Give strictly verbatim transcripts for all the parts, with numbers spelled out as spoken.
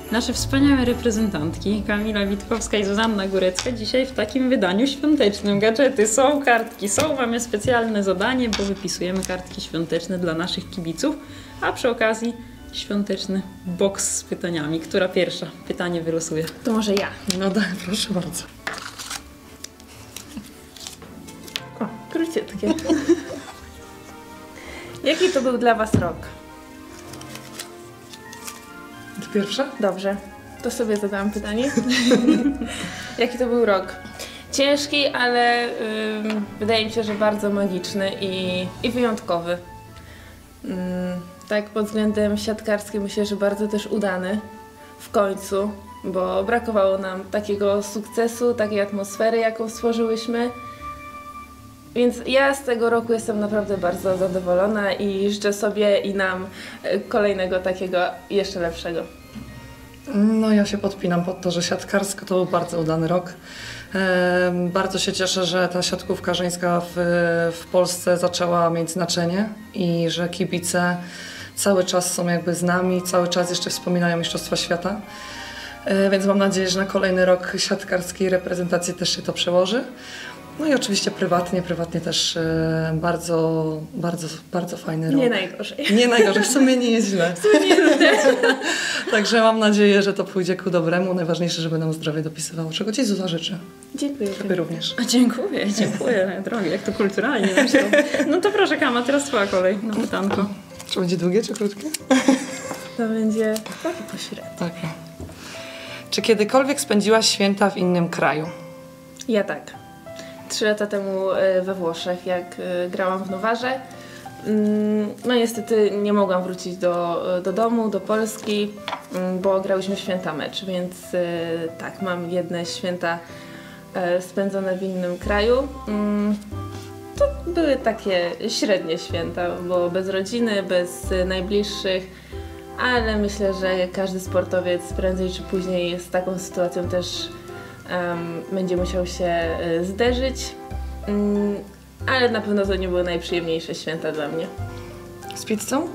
Nasze wspaniałe reprezentantki Kamila Witkowska i Zuzanna Górecka dzisiaj w takim wydaniu świątecznym. Gadżety są, kartki są, mamy specjalne zadanie, bo wypisujemy kartki świąteczne dla naszych kibiców, a przy okazji świąteczny boks z pytaniami. Która pierwsza pytanie wylosuje? To może ja. No daj, proszę bardzo. O, króciutkie. Jaki to był dla Was rok? Ty pierwsza? Dobrze, to sobie zadałam pytanie. Jaki to był rok? Ciężki, ale ym, wydaje mi się, że bardzo magiczny i, i wyjątkowy. Ym, tak pod względem siatkarskim myślę, że bardzo też udany w końcu, bo brakowało nam takiego sukcesu, takiej atmosfery, jaką stworzyłyśmy. Więc ja z tego roku jestem naprawdę bardzo zadowolona i życzę sobie i nam kolejnego takiego jeszcze lepszego. No ja się podpinam pod to, że siatkarsko to był bardzo udany rok. E, bardzo się cieszę, że ta siatkówka żeńska w, w Polsce zaczęła mieć znaczenie i że kibice cały czas są jakby z nami, cały czas jeszcze wspominają Mistrzostwa Świata. E, więc mam nadzieję, że na kolejny rok siatkarskiej reprezentacji też się to przełoży. No i oczywiście prywatnie, prywatnie też e, bardzo, bardzo, bardzo fajny rok. Nie najgorzej. Nie najgorzej, w sumie nie jest źle. W sumie nie jest źle. Także mam nadzieję, że to pójdzie ku dobremu. Najważniejsze, żeby nam zdrowie dopisywało. Czego Ci Zuza życzę. Dziękuję. Tobie również. A dziękuję, dziękuję, drogi, jak to kulturalnie nam się robi. No to proszę Kama, teraz Twoja kolej na pytanko. Czy będzie długie, czy krótkie? To będzie takie pośrednie. Tak. Czy kiedykolwiek spędziłaś święta w innym kraju? Ja tak. Trzy lata temu we Włoszech, jak grałam w Nowarze. No niestety nie mogłam wrócić do, do domu, do Polski, bo grałyśmy święta mecz, więc tak, mam jedne święta spędzone w innym kraju. To były takie średnie święta, bo bez rodziny, bez najbliższych, ale myślę, że każdy sportowiec prędzej czy później z taką sytuacją też Um, będzie musiał się y, zderzyć, um, ale na pewno to nie były najprzyjemniejsze święta dla mnie. Z pizzą?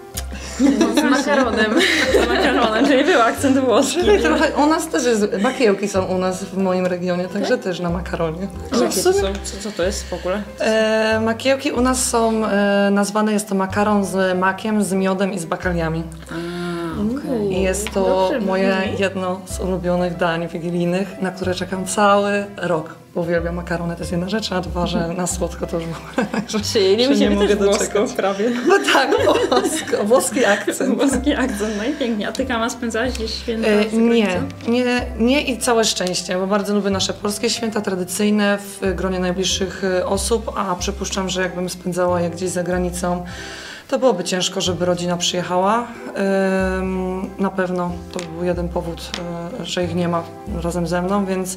Z makaronem. Z makaronem, czyli był akcent włoski. Czyli trochę, u nas też jest, makiełki są u nas w moim regionie, także tak? Też na makaronie. Jakie to są? Co, co to jest w ogóle? E, makiełki u nas są, e, nazwane jest to makaron z makiem, z miodem i z bakaliami. Okay. I jest to Dobrze, moje brzmi. jedno z ulubionych dań wigilijnych, na które czekam cały rok. Bo uwielbiam makarony, to jest jedna rzecz, a dwa, że na słodko to już w ogóle. Czyli że nie mogę też włosko doczekać. prawie. No tak, włosko, włoski akcent. Włoski akcent, no i pięknie. A Ty, Kama, spędzałaś gdzieś święta E, za granicą? nie, nie, nie i całe szczęście, bo bardzo lubię nasze polskie święta tradycyjne w gronie najbliższych osób, a przypuszczam, że jakbym spędzała je gdzieś za granicą, to byłoby ciężko, żeby rodzina przyjechała. Ym, na pewno to był jeden powód, y, że ich nie ma razem ze mną, więc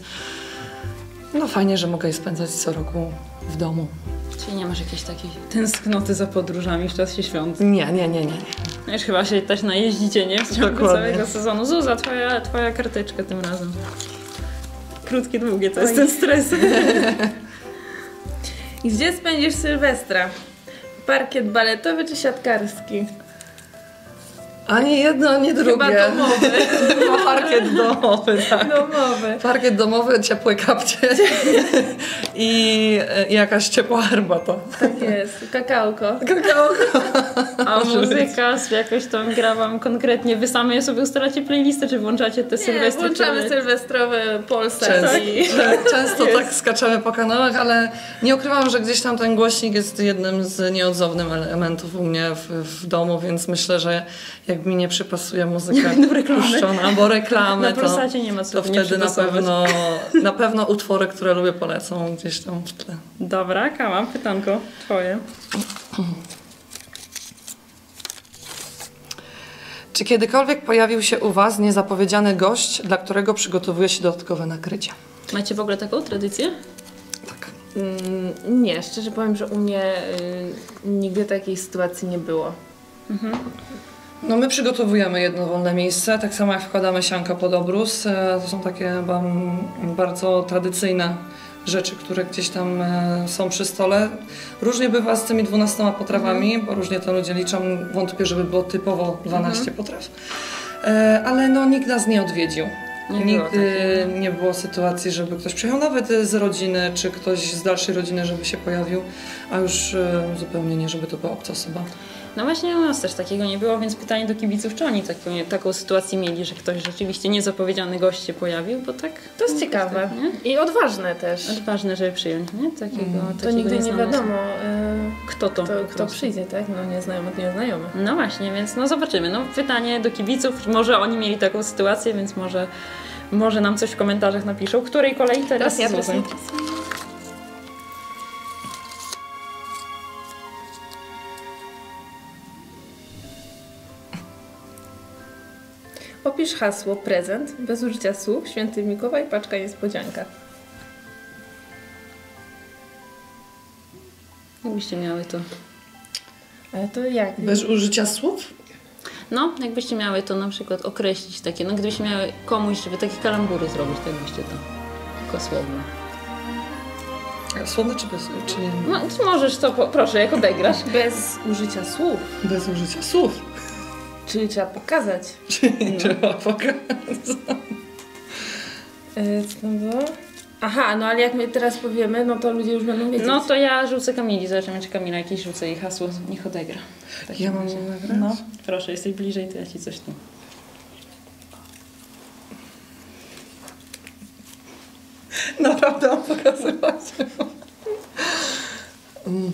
no fajnie, że mogę je spędzać co roku w domu. Czyli nie masz jakiejś takiej tęsknoty za podróżami w czasie świąt? Nie, nie, nie, nie. nie. No już chyba się też najeździcie, nie? W ciągu Dokładnie. całego sezonu. Zuza, twoja, twoja karteczka tym razem. Krótkie, długie, to jest ten stres. I gdzie spędzisz Sylwestra? Parkiet baletowy czy siatkarski? Ani jedno, ani drugie. Chyba domowy. Chyba parkiet domowy, tak. Domowy. Parkiet domowy, ciepłe kapcie i y, jakaś ciepła herbata. Tak jest. Kakałko. Kakałko. A muzyka jakoś tam gra wam konkretnie? Wy same sobie ustalacie playlistę, czy włączacie te Nie, sylwestry? włączamy czy... sylwestrowe Polsat Często, i... często tak skaczemy po kanałach, ale nie ukrywam, że gdzieś tam ten głośnik jest jednym z nieodzownych elementów u mnie w, w domu, więc myślę, że jak mi nie przypasuje muzyka puszczona albo reklamy, Na Polsacie nie ma co to nie wtedy na przypasować. pewno, na pewno utwory, które lubię, polecą gdzieś tam w tle. Dobra, Kama, pytanko twoje. Czy kiedykolwiek pojawił się u Was niezapowiedziany gość, dla którego przygotowuje się dodatkowe nakrycie? Macie w ogóle taką tradycję? Tak. Mm, nie, szczerze powiem, że u mnie y, nigdy takiej sytuacji nie było. Mhm. No my przygotowujemy jedno wolne miejsce, tak samo jak wkładamy sianka pod obrus. E, To są takie chyba mm, bardzo tradycyjne rzeczy, które gdzieś tam e, są przy stole. Różnie bywa z tymi dwunastoma potrawami, bo różnie to ludzie liczą. Wątpię, żeby było typowo dwanaście potraw. E, ale no nikt nas nie odwiedził. Nie było Nigdy takiego. nie było sytuacji, żeby ktoś przyjechał, nawet z rodziny, czy ktoś z dalszej rodziny, żeby się pojawił, a już e, zupełnie nie, żeby to była obca osoba. No właśnie u nas też takiego nie było, więc pytanie do kibiców, czy oni taką, taką sytuację mieli, że ktoś rzeczywiście niezapowiedziany gość się pojawił, bo tak... To jest ciekawe Nie? i odważne też. Ważne, żeby przyjąć, nie? Takiego, Mm. To takiego nigdy nie nieznanego. wiadomo, y, Kto to? kto, po kto prostu. przyjdzie, tak? No nieznajomy to nieznajomy. No właśnie, więc no zobaczymy. No pytanie do kibiców, może oni mieli taką sytuację, więc może, może nam coś w komentarzach napiszą. Której kolei teraz Teraz ja, Zuzan? teraz Opisz hasło prezent bez użycia słów, Święty Mikołaj, paczka niespodzianka. Jakbyście miały to... Ale to jak? Bez użycia słów? No, jakbyście miały to na przykład określić takie, no gdybyście miały komuś, żeby takie kalambury zrobić, tak byście to tylko słowne. Słowne czy bez? Czy nie? No, możesz to, po, proszę, jak odegrasz. Bez użycia słów, Bez użycia słów. czyli trzeba pokazać. Czyli trzeba pokazać. Yy, co tam było? Aha, no ale jak my teraz powiemy, no to ludzie już będą wiedzieć. No to ja rzucę Kamili, zobaczymy czy Kamila jakieś rzucę jej hasło, niech odegra. Tak Ja mam razie. nagrać? No, proszę, jesteś bliżej, to ja ci coś tu. Naprawdę mam pokazywać. Mm.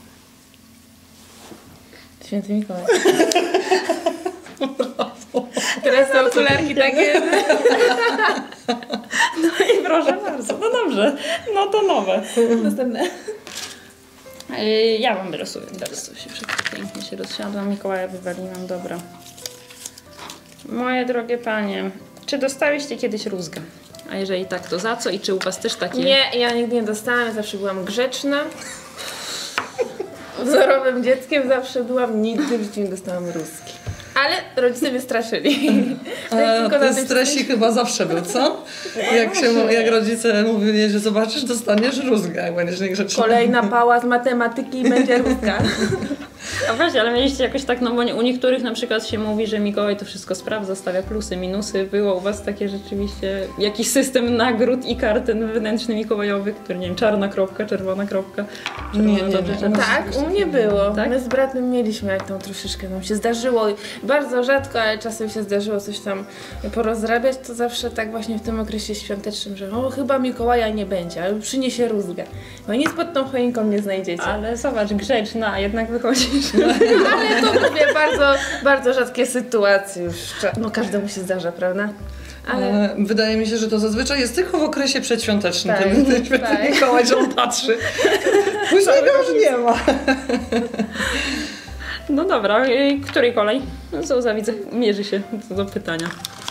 Święty Mikołaj. Teraz te okularki takie... No i proszę bardzo, no dobrze, no to nowe. Następne. Yy, ja wam wylosuję, teraz to się wszystko pięknie się rozsiadłam, Mikołaja wywaliłam, dobra. Moje drogie panie, czy dostałyście kiedyś rózgę? A jeżeli tak, to za co i czy u was też takie? Nie, ja nigdy nie dostałam, zawsze byłam grzeczna. Wzorowym dzieckiem zawsze byłam, nigdy w życiu nie dostałam rózgi. Ale rodzice mnie straszyli. A, Tylko na ten tym stresik chyba zawsze był, co? Jak, się, jak rodzice mówili, że zobaczysz, dostaniesz rózgę, jak będziesz niegrzeczny. Kolejna pała z matematyki i będzie rózga. A właśnie, ale mieliście jakoś tak, no bo nie- u niektórych na przykład się mówi, że Mikołaj to wszystko sprawdza, stawia plusy, minusy. Było u was takie rzeczywiście jakiś system nagród i kart ten wewnętrzny mikołajowy, który nie wiem, czarna kropka, czerwona kropka. czerwona Nie, nie, dobrze, nie. czerwona. Tak, u mnie było. Tak? My z bratem mieliśmy, jak tam troszeczkę nam się zdarzyło. Bardzo rzadko, ale czasem się zdarzyło coś tam porozrabiać, to zawsze tak właśnie w tym okresie świątecznym, że o, chyba Mikołaja nie będzie, ale przyniesie rózgę. No nic pod tą choinką nie znajdziecie. Ale zobacz, grzeczna, a jednak wychodzisz. Ale to mówię, bardzo, bardzo rzadkie sytuacje już. No każdemu się zdarza, prawda? Ale Ale wydaje mi się, że to zazwyczaj jest tylko w okresie przedświątecznym. Tak, Ten, ten święty tak. Mikołaj, że on patrzy. Później go już nie ma. No dobra, y, której kolej? No Zuza, widzę, mierzy się do, do pytania.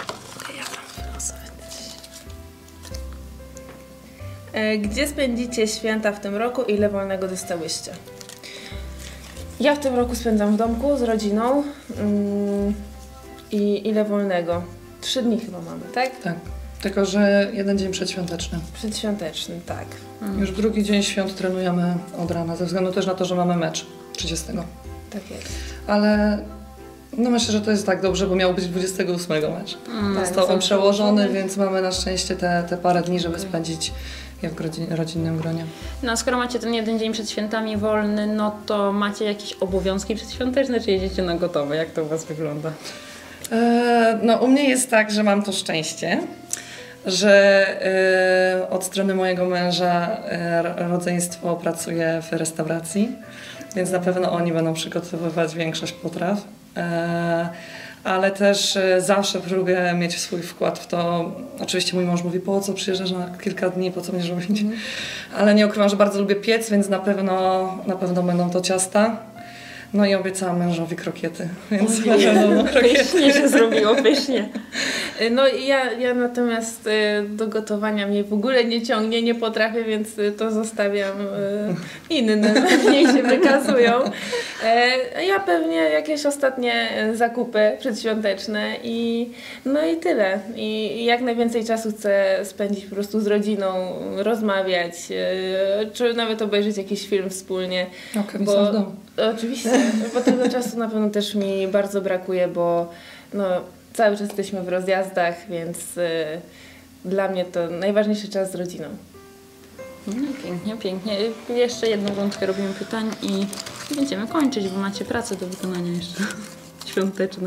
e, gdzie spędzicie święta w tym roku i ile wolnego dostałyście? Ja w tym roku spędzam w domku z rodziną. Mm, I ile wolnego? Trzy dni chyba mamy, tak? Tak, tylko że jeden dzień przedświąteczny. Przedświąteczny, tak. Już drugi dzień świąt trenujemy od rana, ze względu też na to, że mamy mecz trzydziestego. Tak jest. Ale no myślę, że to jest tak dobrze, bo miał być dwudziestego ósmego mecz. Mm. Tak, Został on są przełożony, przełożone. więc mamy na szczęście te, te parę dni, żeby spędzić je w rodzin, rodzinnym gronie. No skoro macie ten jeden dzień przed świętami wolny, no to macie jakieś obowiązki przedświąteczne, czy jedziecie na gotowe? Jak to u was wygląda? E, no u mnie jest tak, że mam to szczęście, że e, od strony mojego męża e, rodzeństwo pracuje w restauracji, więc na pewno oni będą przygotowywać większość potraw. E, ale też e, zawsze próbuję mieć swój wkład w to. Oczywiście mój mąż mówi, po co przyjeżdżasz na kilka dni, po co mnie robić? Mm. Ale nie ukrywam, że bardzo lubię piec, więc na pewno, na pewno będą to ciasta. No i obiecałam mężowi krokiety, więc na pewno krokiety. Pysznie się zrobiło, pysznie. No i ja, ja natomiast y, do gotowania mnie w ogóle nie ciągnie, nie potrafię, więc y, to zostawiam y, innym, niech się wykazują. E, ja pewnie jakieś ostatnie zakupy przedświąteczne i no i tyle. I jak najwięcej czasu chcę spędzić po prostu z rodziną, rozmawiać, y, czy nawet obejrzeć jakiś film wspólnie. Okej, Bo- są w domu. Oczywiście, bo tego czasu na pewno też mi bardzo brakuje, bo no, cały czas jesteśmy w rozjazdach, więc y, dla mnie to najważniejszy czas z rodziną. No, pięknie, pięknie. Jeszcze jedną rundkę robimy pytań i będziemy kończyć, bo macie pracę do wykonania jeszcze świąteczne.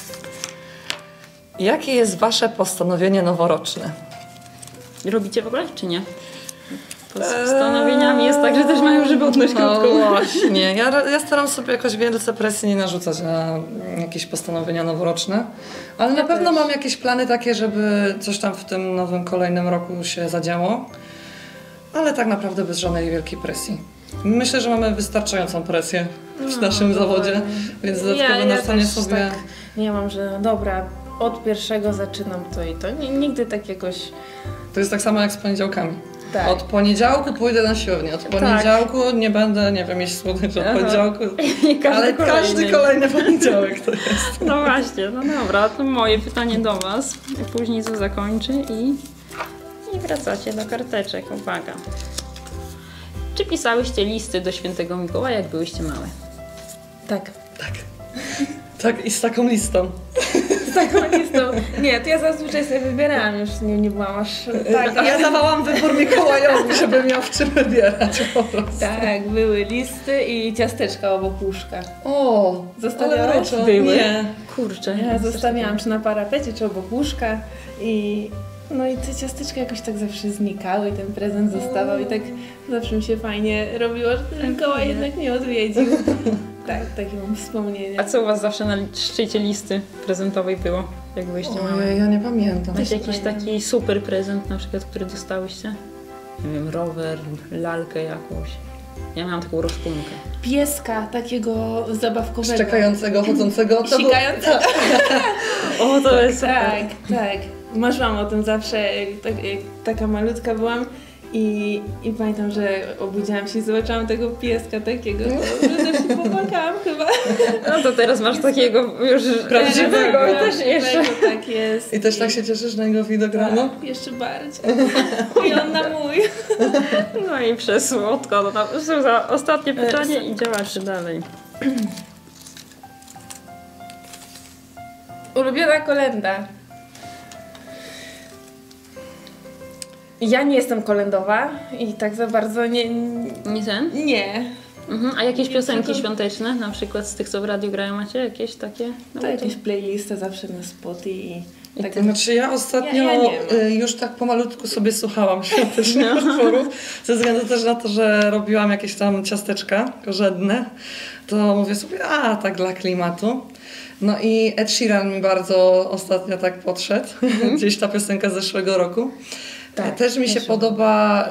Jakie jest wasze postanowienie noworoczne? Robicie w ogóle, czy nie? Z postanowieniami jest tak, że też mają żywotność krótką. No właśnie, ja, ja staram sobie jakoś wielce presji nie narzucać na jakieś postanowienia noworoczne, ale Ja na pewno też. mam jakieś plany takie, żeby coś tam w tym nowym, kolejnym roku się zadziało, ale tak naprawdę bez żadnej wielkiej presji. Myślę, że mamy wystarczającą presję w No, naszym dokładnie. zawodzie, więc dodatkowo ja narzucanie też sobie... tak nie mam, że dobra, od pierwszego zaczynam to i to. N- Nigdy tak jakoś... To jest tak samo jak z poniedziałkami. Tak. Od poniedziałku pójdę na siłownię, od poniedziałku nie będę, nie wiem, jeść słodyczy, od Aha. poniedziałku... I każdy Ale każdy kolejny. kolejny poniedziałek to jest. No właśnie, no dobra, to moje pytanie do was. Później Zuza zakończy i, i wracacie do karteczek. Uwaga. Czy pisałyście listy do świętego Mikołaja, jak byłyście małe? Tak. Tak. Tak, i z taką listą. Z taką listą. Nie, to ja zazwyczaj sobie wybierałam, już nie, nie byłam aż tak. A ja dawałam wybór Mikołajowi, żeby miał w czym wybierać po prostu. Tak, były listy i ciasteczka obok łóżka. O, Zostawiałaś? ale wroczo. Były? Nie. Kurczę. Ja zostawiałam czy na parapecie, czy obok łóżka i no i te ciasteczka jakoś tak zawsze znikały i ten prezent zostawał i tak zawsze mi się fajnie robiło, że ten Mikołaj jednak nie odwiedził. Tak, takie mam wspomnienia. A co u was zawsze na szczycie listy prezentowej było, jak byłyście małe? Ojej, ja nie pamiętam. Macie jakiś taki super prezent na przykład, który dostałyście? Nie wiem, rower, lalkę jakąś. Ja miałam taką rozpunkę. Pieska takiego zabawkowego. Szczekającego, chodzącego. To było- Sikającego. O, to jest super. Tak, tak. Marzyłam o tym zawsze, jak, tak, jak taka malutka byłam i, i pamiętam, że obudziłam się i zobaczyłam tego pieska takiego, to, że też się popłakałam chyba. No to teraz masz takiego już prawdziwego i też jeszcze. Tak jest. I też tak się cieszysz na jego widok rano? Tak, jeszcze bardziej. I on na mój. No i przesłodko. No tam, Zuza, ostatnie pytanie i działacie dalej. Ulubiona kolenda. Ja nie jestem kolędowa i tak za bardzo nie... Nie ten? Nie. Mhm. A jakieś Nie, piosenki tylko- świąteczne, na przykład z tych, co w radiu grają, macie jakieś takie? No To bo jakieś playlisty zawsze na spoty i... I tak ty- Znaczy ja ostatnio Ja- ja nie mam. y, już tak pomalutku sobie słuchałam świątecznych No. utworów, ze względu też na to, że robiłam jakieś tam ciasteczka korzenne, to mówię sobie, a tak dla klimatu. No i Ed Sheeran mi bardzo ostatnio tak podszedł, gdzieś ta piosenka z zeszłego roku. Tak, też mi się też podoba,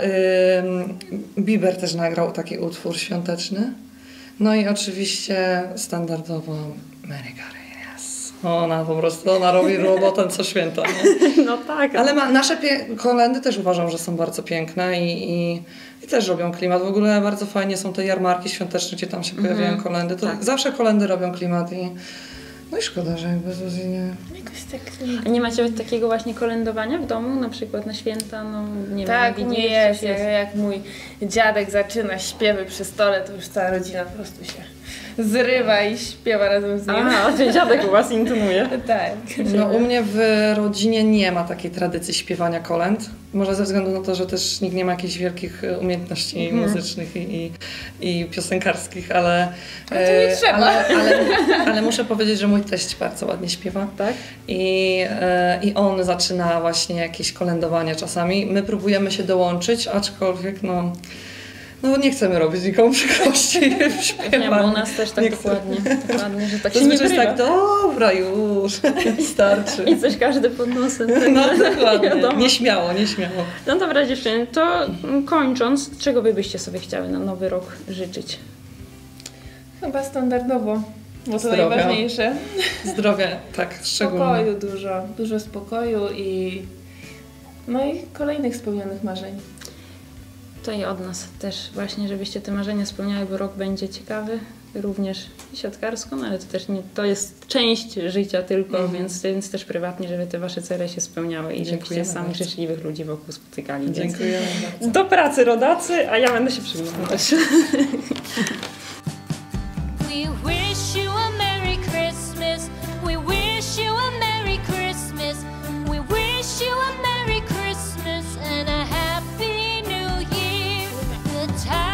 y, Bieber też nagrał taki utwór świąteczny. No i oczywiście standardowo Mary Carey. Ona po prostu, ona robi robotę co święta. Nie? No tak. Ale ma, nasze pie- kolendy też uważam, że są bardzo piękne i, i, i też robią klimat. W ogóle bardzo fajnie są te jarmarki świąteczne, gdzie tam się pojawiają Mhm. kolendy. To Tak. zawsze kolendy robią klimat i no i szkoda, że jakby Zuzi nie... Jakoś tak... A nie macie takiego właśnie kolędowania w domu, na przykład na święta, no nie Tak, u wiem, mnie Wigilię, jest. coś Jak, jak mój dziadek zaczyna śpiewy przy stole, to już cała rodzina po prostu się zrywa i śpiewa razem z nim. Aha, czyli dziadek u was intonuje. Tak. No u mnie w rodzinie nie ma takiej tradycji śpiewania kolęd. Może ze względu na to, że też nikt nie ma jakichś wielkich e, umiejętności Mhm. muzycznych i, i, i piosenkarskich, ale, to nie e, trzeba. ale, ale, ale muszę powiedzieć, że mój teść bardzo ładnie śpiewa. Tak? I, e, I on zaczyna właśnie jakieś kolędowanie czasami. My próbujemy się dołączyć, aczkolwiek no, no nie chcemy robić nikomu przykrości w śpiewaniu. Nie, bo u nas też tak Nie chcę. dokładnie, dokładnie, że tak się nie Zazwyczaj jest tak, wyrywa. dobra już, starczy. I coś każdy pod nosem. tak? No dokładnie, Wiadomo. nieśmiało, nieśmiało. No dobra dziewczyny, to mm, kończąc, czego wy byście sobie chciały na nowy rok życzyć? Chyba standardowo, bo to Zdrowia. najważniejsze. Zdrowia, tak, szczególnie. Spokoju dużo, dużo spokoju i no i kolejnych spełnionych marzeń. To i od nas też właśnie, żebyście te marzenia spełniały, bo rok będzie ciekawy, również siatkarsko, no ale to też nie, to jest część życia tylko, Mhm. więc, więc też prywatnie, żeby te wasze cele się spełniały i żebyście Dziękujemy samych bardzo. życzliwych ludzi wokół spotykali. Więc Dziękujemy bardzo. do pracy rodacy, a ja będę się przyglądać. We wish you a Merry Christmas. We wish you a Merry time.